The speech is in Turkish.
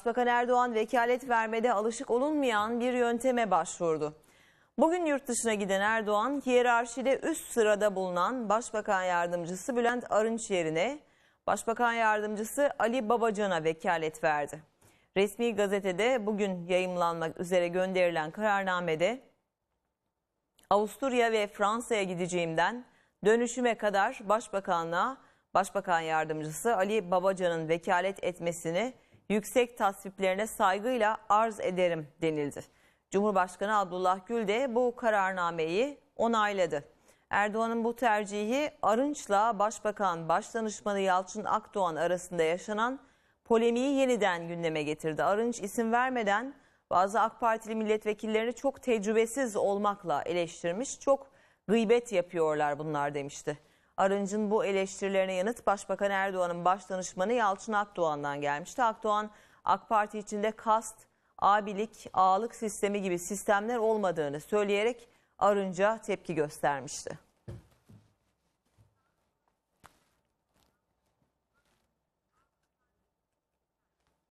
Başbakan Erdoğan vekalet vermede alışık olunmayan bir yönteme başvurdu. Bugün yurt dışına giden Erdoğan, hiyerarşide üst sırada bulunan Başbakan Yardımcısı Bülent Arınç yerine Başbakan Yardımcısı Ali Babacan'a vekalet verdi. Resmi gazetede bugün yayımlanmak üzere gönderilen kararnamede Avusturya ve Fransa'ya gideceğimden dönüşüme kadar Başbakanlığa Başbakan Yardımcısı Ali Babacan'ın vekalet etmesini yüksek tasviplerine saygıyla arz ederim denildi. Cumhurbaşkanı Abdullah Gül de bu kararnameyi onayladı. Erdoğan'ın bu tercihi Arınç'la Başbakan Başdanışmanı Yalçın Akdoğan arasında yaşanan polemiği yeniden gündeme getirdi. Arınç isim vermeden bazı AK Partili milletvekillerini çok tecrübesiz olmakla eleştirmiş, çok gıybet yapıyorlar bunlar demişti. Arınç'ın bu eleştirilerine yanıt Başbakan Erdoğan'ın başdanışmanı Yalçın Akdoğan'dan gelmişti. Akdoğan, AK Parti içinde kast, abilik, ağalık sistemi gibi sistemler olmadığını söyleyerek Arınç'a tepki göstermişti.